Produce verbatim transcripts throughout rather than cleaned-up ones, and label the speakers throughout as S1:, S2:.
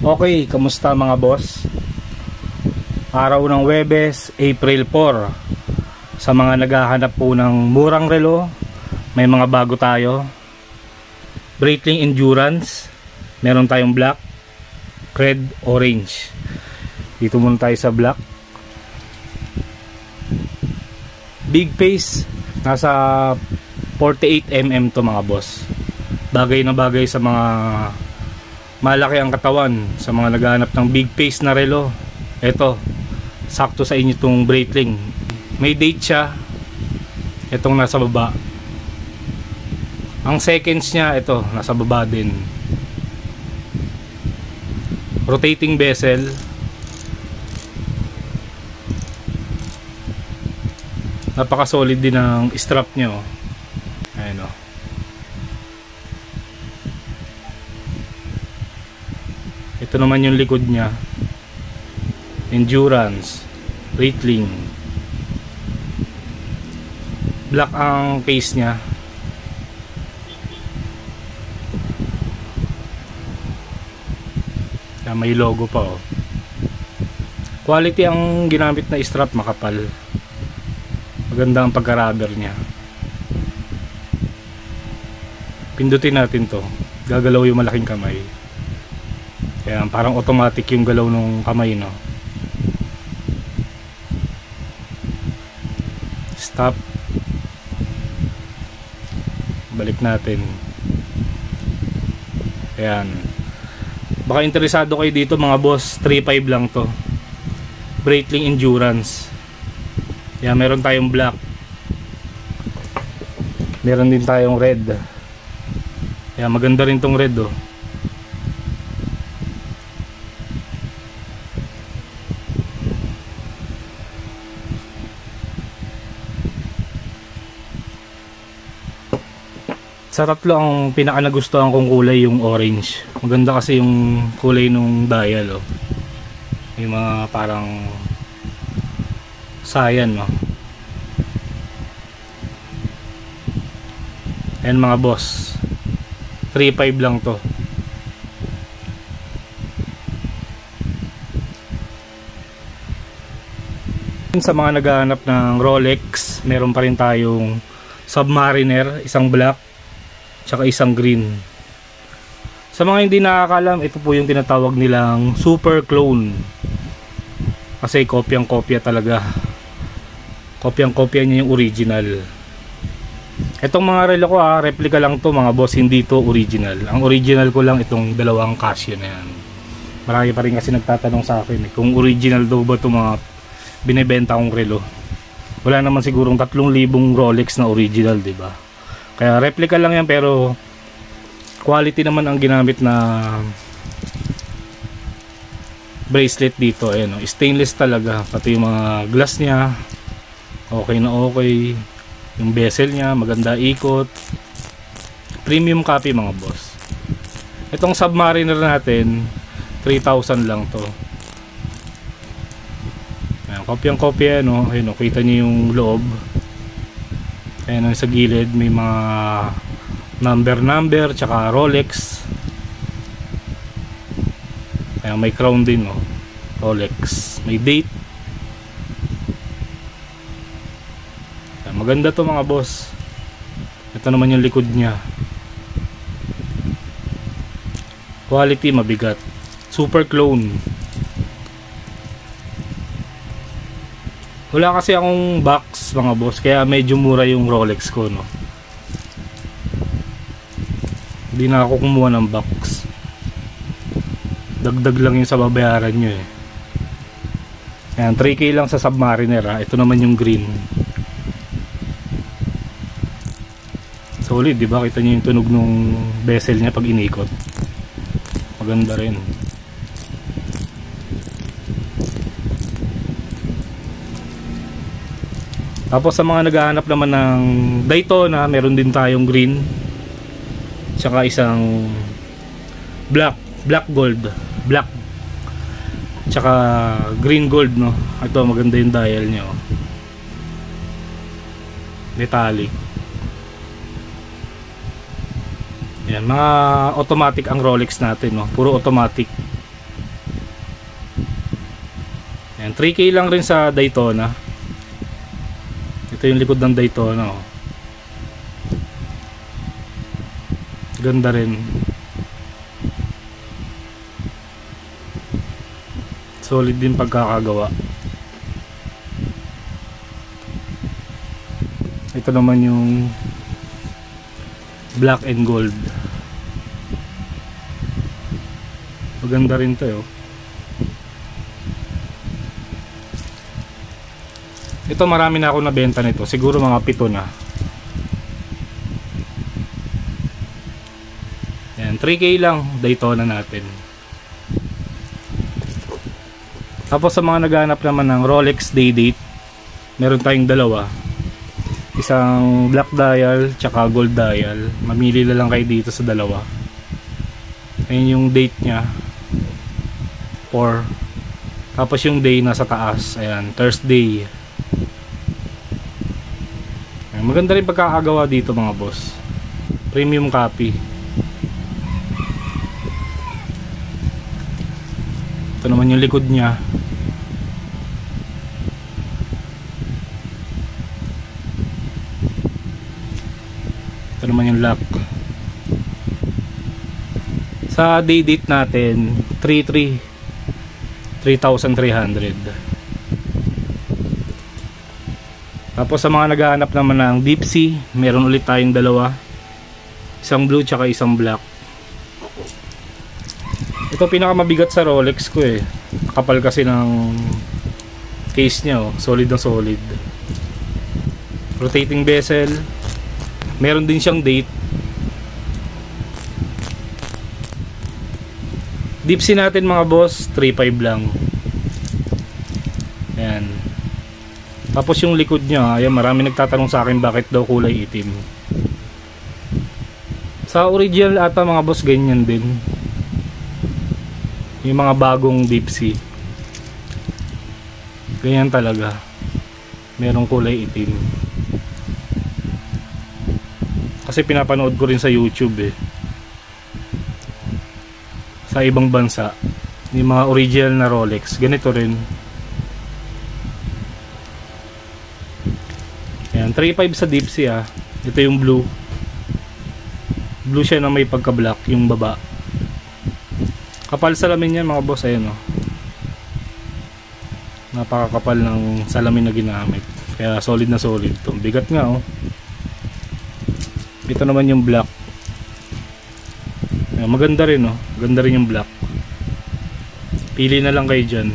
S1: Okay, kamusta mga boss? Araw ng Huwebes, April four. Sa mga naghahanap po ng murang relo, may mga bago tayo. Breitling Endurance, meron tayong black, red, orange. Dito muna tayo sa black. Big face, nasa forty-eight millimeters to mga boss. Bagay na bagay sa mga malaki ang katawan, sa mga naghahanap ng big face na relo. Ito, sakto sa inyo itong Breitling. May date siya, itong nasa baba. Ang seconds niya, ito, nasa baba din. Rotating bezel. Napaka solid din ng strap niya, oh. Ayan, oh. Ito naman yung likod niya. Endurance, Breitling. Black ang case niya. Kaya may logo pa, oh. Quality ang ginamit na strap, makapal. Maganda ang pagka-rubber niya. Pindutin natin to. Gagalaw yung malaking kamay. Kaya parang automatic yung galaw ng kamay, no? Stop. Balik natin. Ayan. Baka interesado kayo dito mga boss, three five lang to. Breitling Endurance. Ayan, meron tayong black. Meron din tayong red. Ayan, maganda rin tong red, oh. Sa tatlo, ang pinaka nagustuhan kong kulay yung orange. Maganda kasi yung kulay nung dial, oh. Yung mga parang cyan, no? Ayan mga boss, three five lang to. Sa mga naghahanap ng Rolex, meron pa rin tayong Submariner, isang black tsaka isang green. Sa mga hindi nakakalam, ito po yung tinatawag nilang super clone, kasi kopyang kopya talaga. Kopyang kopya niya yung original. Itong mga relo ko, ha, replica lang to mga boss, hindi to original. Ang original ko lang itong dalawang Casio na yan. Marami pa rin kasi nagtatanong sa akin, eh, kung original daw ba itong mga binibenta kong relo. Wala naman sigurong tatlong libong Rolex na original, diba? Kaya replica lang yan, pero quality naman ang ginamit na bracelet dito. Ayan, oh, stainless talaga. Pati yung mga glass niya, okay na okay. Yung bezel niya, maganda ikot. Premium copy mga boss. Itong Submariner natin, three thousand lang to. Ayan, kopyang kopya, no? Ayan, oh, kita niyo yung loob. Ayan, sa gilid may mga number number tsaka Rolex. Ayan, may crown din, no? Rolex, may date. Ayan, maganda to mga boss. Ito naman yung likod nya. Quality, mabigat. Super clone. Wala kasi akong box mga boss, kaya medyo mura yung Rolex ko, no? Hindi na ako kumuha ng box. Dagdag lang yung sa babayaran nyo, eh. Ayan, three K lang sa Submariner, ha. Ito naman yung green. Solid, diba? Kita nyo yung tunog ng bezel nya pag inikot. Maganda rin. Tapos sa mga naghahanap naman ng Daytona, meron din tayong green tsaka isang black, black gold, black tsaka green gold, no? Ito, maganda yung dial nya, oh. Metallic. Yan, mga automatic ang Rolex natin, no? Puro automatic. Ayan, three K lang rin sa Daytona. Ito yung likod ng Daytona, oh. Ganda rin. Solid din pagkakagawa. Ito naman yung black and gold. Maganda rin to, oh. Ito marami na ako nabenta nito. Siguro mga pito na. Yan, three K lang Daytona natin. Tapos sa mga naghahanap naman ng Rolex Day Date, meron tayong dalawa. Isang black dial tsaka gold dial. Mamili na lang kayo dito sa dalawa. Ayun yung date nya, four. Tapos yung day nasa taas. Ayan, Thursday. Ayan, maganda rin pagkakagawa dito mga boss. Premium copy. Ito naman yung likod nya. Ito naman yung lock. Sa day date natin, three thousand three hundred. Tapos sa mga naghahanap naman ng deep sea, meron ulit tayong dalawa. Isang blue tsaka isang black. Ito pinakamabigat sa Rolex ko eh. Kapal kasi ng case nya, oh. Solid na solid. Rotating bezel. Meron din siyang date. Deep sea natin mga boss, three five lang. Ayan. Tapos yung likod nya, ayan, marami nagtatanong sa akin bakit daw kulay itim. Sa original ata mga boss, ganyan din. Yung mga bagong deep sea, ganyan talaga. Merong kulay itim. Kasi pinapanood ko rin sa YouTube eh. Sa ibang bansa, yung mga original na Rolex, ganito rin. Ayan, three five sa deep sea, ah. Ito yung blue. Blue siya na may pagka-black yung baba. Kapal salamin yan mga boss, ayan, oh. Napakakapal ng salamin na ginamit. Kaya solid na solid to. Bigat nga, oh. Ito naman yung black. Ayan, maganda rin, oh. Ganda rin yung black. Pili na lang kayo dyan.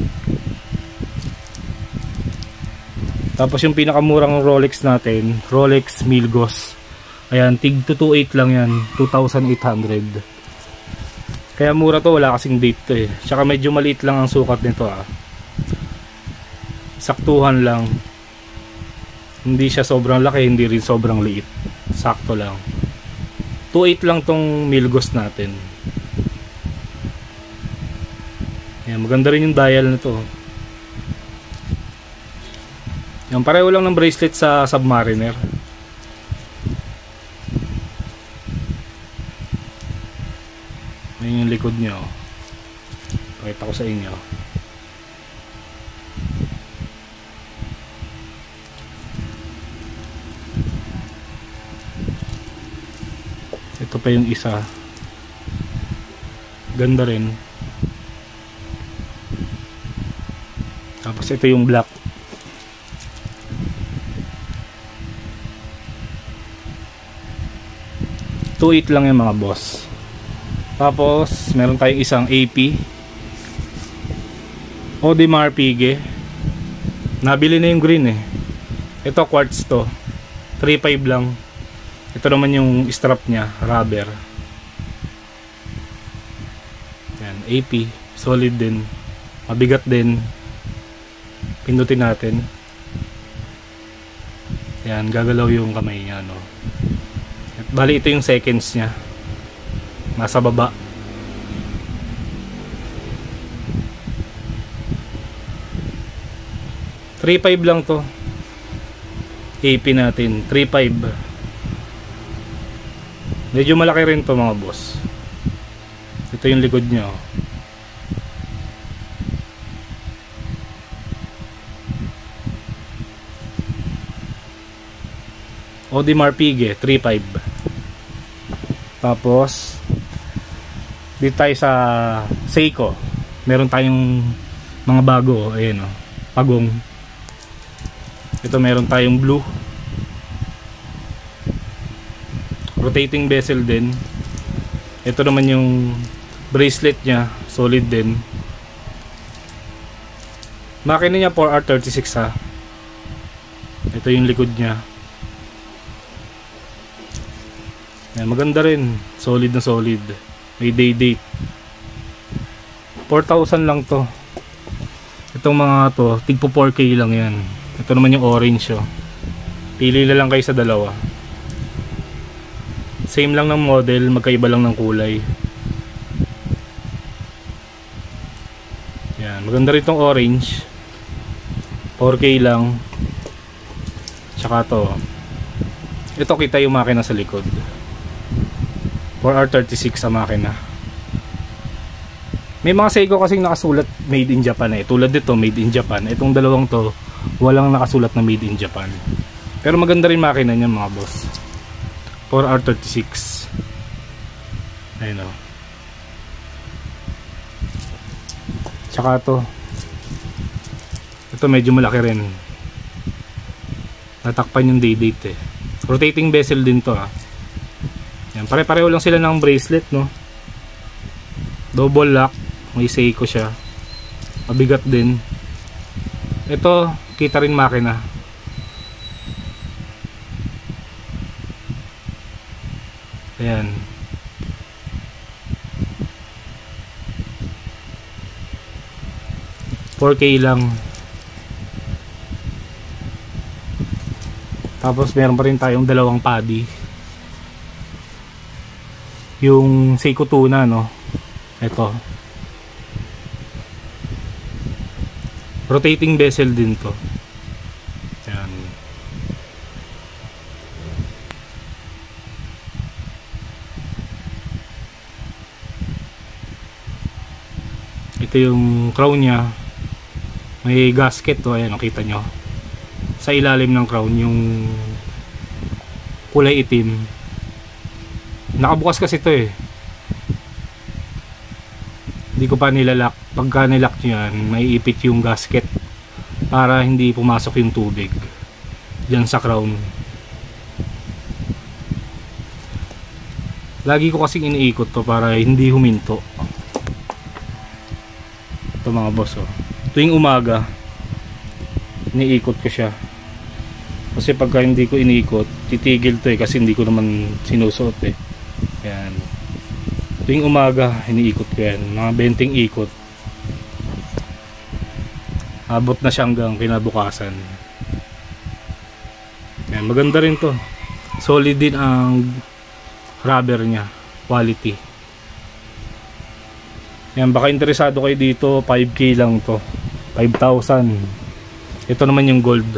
S1: Tapos yung pinakamurang Rolex natin, Rolex Milgauss. Ayan, tig two twenty-eight lang yan, two thousand eight hundred. Kaya mura to, wala kasing date to eh. Tsaka medyo maliit lang ang sukat nito, ah. Saktuhan lang. Hindi siya sobrang laki, hindi rin sobrang liit. Sakto lang. two eight lang tong Milgauss natin. Ayan, maganda rin yung dial nito. Yan, pareho lang ng bracelet sa Submariner. Ayan yung likod nyo. Pakita ko sa inyo. Ito pa yung isa. Ganda rin. Tapos ito yung black. two eight lang yung mga boss. Tapos meron tayong isang A P Audemars Piguet. Nabili na yung green eh. Ito quartz to, three five lang. Ito naman yung strap nya, rubber. Yan, A P, solid din, mabigat din. Pindutin natin. Yan, gagalaw yung kamay nya, no. At bali ito yung seconds nya, nasa baba. three five lang to. A P natin, three five. Medyo malaki rin to mga boss. Ito yung likod nya. Audemars Piguet three point five. Tapos dito tayo sa Seiko, meron tayong mga bago. Ayan o, pagong. Ito meron tayong blue, rotating bezel din. Ito naman yung bracelet nya, solid din. Makina niya four R thirty-six ha. Ito yung likod nya. Ayan, maganda rin, solid na solid. May day date. four thousand lang to. Itong mga to tigpo four K lang yan. Ito naman yung orange oh. Pili na lang kayo sa dalawa. Same lang ng model, magkaiba lang ng kulay. Yan, maganda rin itong orange. four K lang. Tsaka to, ito kita yung makina sa likod, four R thirty-six sa makina. May mga Seiko kasing nakasulat made in Japan eh. Tulad dito made in Japan. Itong dalawang to walang nakasulat na made in Japan. Pero maganda rin makina niya mga boss. four R thirty-six. Ayun o. Tsaka to, ito medyo malaki rin. Natakpan yung day date eh. Rotating bezel din to ah. Yan, pare-pareho lang sila ng bracelet no. Double lock, may Seiko siya. Mabigat din. Ito, kita rin makina. Ayan. four K lang. Tapos meron pa rin tayong dalawang paddy. Yung Seiko Tuna no. Ito. Rotating bezel din to. Ayan. Ito yung crown nya. May gasket to. Ayan, nakita nyo. Sa ilalim ng crown yung kulay itim. Nakabukas kasi ito eh. Hindi ko pa nilalak. Pagka nilak nyo yan, may ipit yung gasket para hindi pumasok yung tubig dyan sa crown. Lagi ko kasing iniikot to para hindi huminto. Ito mga boss oh. Tuwing umaga iniikot ko siya. Kasi pagka hindi ko iniikot, titigil to eh kasi hindi ko naman sinusuot eh. Yan. Tuwing umaga, iniikot ko yan. Mga twenty ikot. Abot na siya hanggang kinabukasan. Yan. Maganda rin to. Solid din ang rubber nya. Quality. Yan. Baka interesado kayo dito, five K lang to. five thousand. Ito naman yung gold.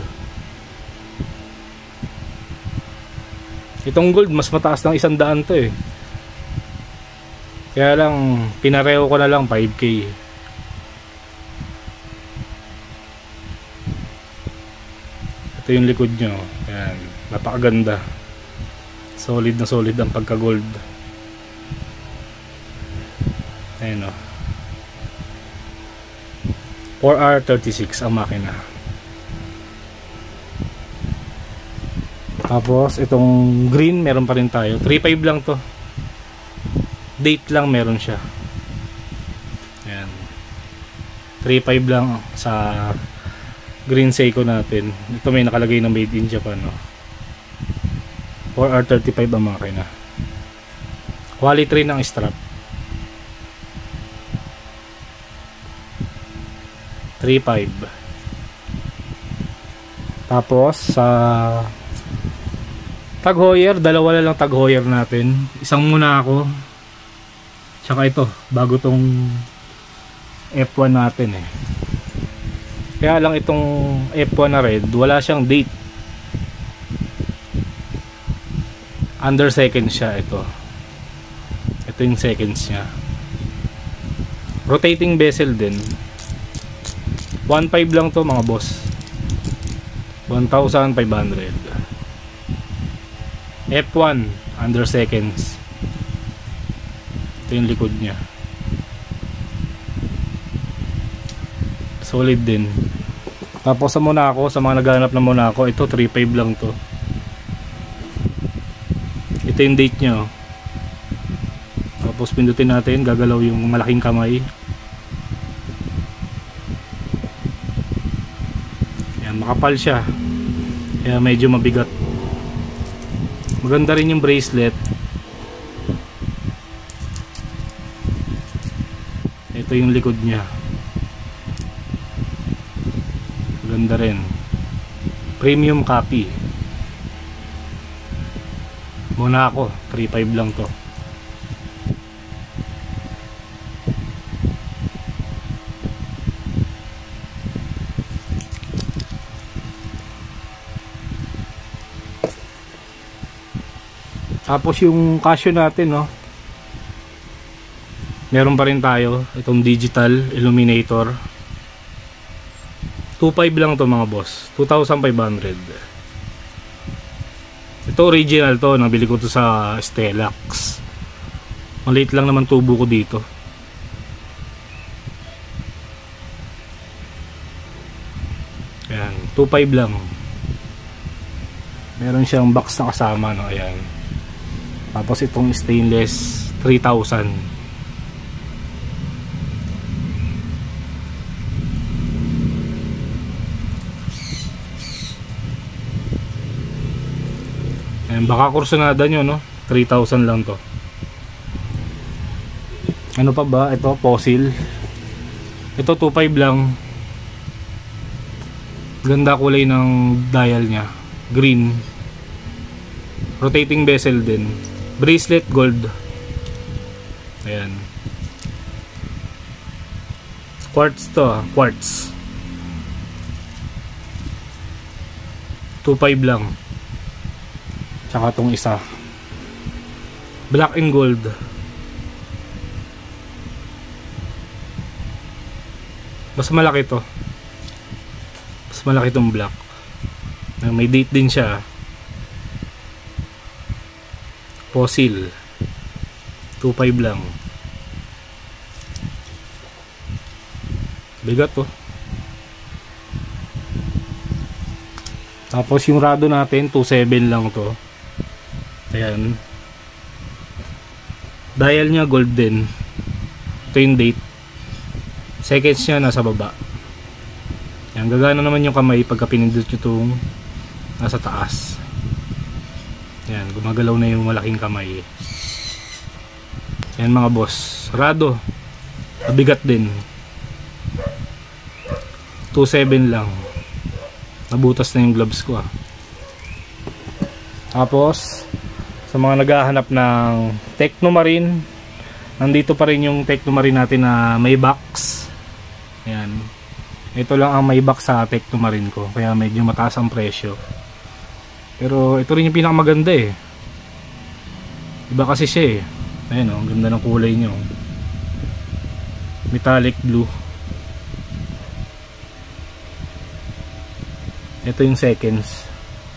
S1: Itong gold mas mataas ng isang daan to eh. Kaya lang pinareho ko na lang five K. Ito yung likod nyo. Ayan, napakaganda. Solid na solid ang pagka gold. Ayan o. four R thirty-six ang makina. Tapos itong green meron pa rin tayo. three point five lang to. Date lang meron siya. Ayan. three point five lang sa green Seiko natin. Ito may nakalagay na made in Japan no? four R thirty-five ang makina. Quality rin ang strap. three point five. Tapos sa tag heuer, dalawa na lang tag heuer natin. Isang muna ako. Tsaka ito, bago tong F one natin eh. Kaya lang itong F one na red, wala siyang date. Under seconds siya ito. Ito yung seconds niya. Rotating bezel din. one point five lang to mga boss. one thousand five hundred. F one under seconds. Ito yung likod nya, solid din. Tapos sa Monaco, sa mga naghahanap ng Monaco, ito three five lang to. Ito yung date nya, oh. Tapos pindutin natin, gagalaw yung malaking kamay. Ayan, makapal siya, kaya medyo mabigat. Maganda rin yung bracelet. Ito yung likod nya, maganda rin. Premium copy, Monaco, three five lang to. Tapos yung Casio natin, no, meron pa rin tayo itong digital illuminator. two five lang to mga boss, two thousand five hundred. Ito original to, nabili ko to sa Stellax. Maliit lang naman tubo ko dito. Ayan, two five lang. Meron siyang box na kasama, no, ayan. Tapos itong stainless, three thousand. Ayan, baka kursunada nyo, no, three thousand lang to. Ano pa ba? Ito, fossil. Ito two five lang. Ganda kulay ng dial nya, green. Rotating bezel din. Bracelet gold. Ayan. Quartz to, ah. Quartz. two five lang. Tsaka tong isa, black and gold. Mas malaki to. Mas malaki tong black. May date din siya. Fossil, two five lang. Bigat to. Tapos yung rado natin, two seven lang to. Ayan. Dial nya gold din. Ito yung date. Seconds nya nasa baba. Ayan, gagana naman yung kamay pagka pinindot nyo itong nasa taas. Ayan, gumagalaw na yung malaking kamay. Ayan mga boss, rado, mabigat din. two seven lang. Nabutas na yung gloves ko, ah. Tapos sa mga naghahanap ng Technomarine, nandito pa rin yung Technomarine natin na may box. Ayan, ito lang ang may box sa Technomarine ko, kaya medyo mataas ang presyo. Pero ito rin yung pinakamaganda, eh. Iba kasi siya, eh. Ayan, oh, ang ganda ng kulay nyo. Metallic blue. Ito yung seconds.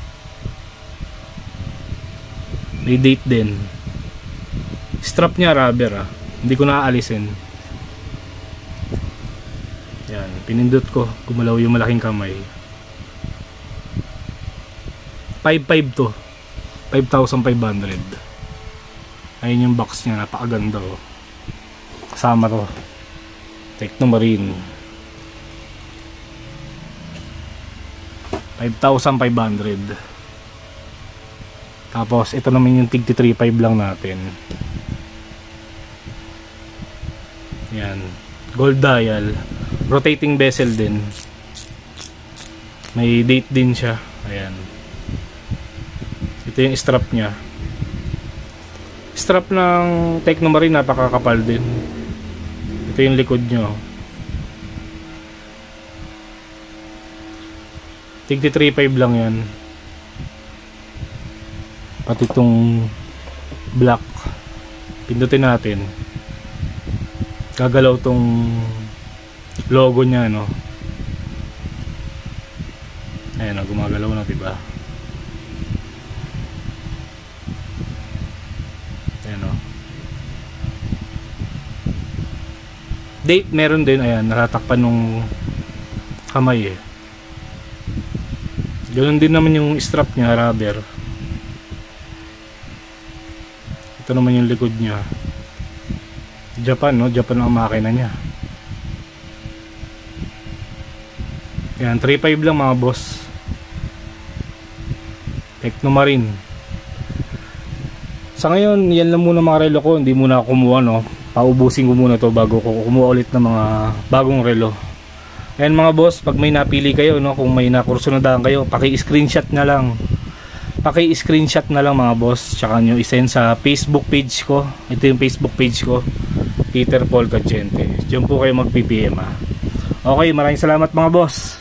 S1: May date din. Strap nya rubber, ah. Hindi ko naaalisin. Yan, pinindot ko, gumalaw yung malaking kamay. five five to, five thousand five hundred. Ayun yung box nya, napakaganda, oh. Kasama to Technomarine, five thousand five hundred. Tapos ito naman yung tig three five lang natin. Yan, gold dial, rotating bezel din, may date din siya. Ayan, ito yung strap nya. Strap ng Technomarine napakakapal din. Ito yung likod nyo, tig three five lang yan. Pati itong black, pindutin natin, gagalaw tong logo nya, no? Ayan, no, gumagalaw na, diba? update meron din, ayan, natatakpan nung kamay eh. Ganun din naman yung strap niya, rubber. Ito naman yung likod niya. Japan, no? Japan ang makina niya. Yan, three point five lang mga boss. Technomarine. Sa ngayon, yan lang muna mga relo ko. Hindi muna ako kumuha, no? Paubusin ko muna to bago ko kumuha ulit ng mga bagong relo. Ayan mga boss, pag may napili kayo, no? Kung may nakursunadahan kayo, paki-screenshot na lang. Paki-screenshot na lang mga boss. Tsaka nyo isend sa Facebook page ko. Ito yung Facebook page ko, Peter Paul Cachente. Diyan po kayo mag-P P M ha. Okay, maraming salamat mga boss.